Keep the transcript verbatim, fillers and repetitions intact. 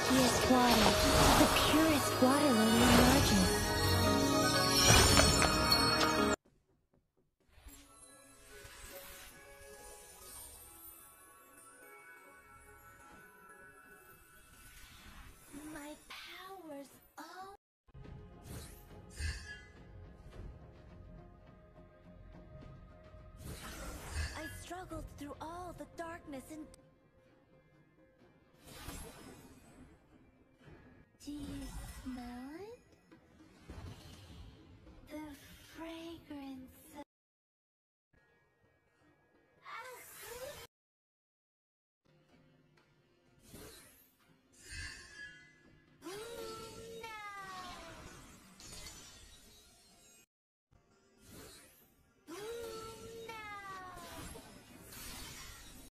milkiest water, the purest water lily emerges. My powers all. I struggled through all the darkness and. Do you smell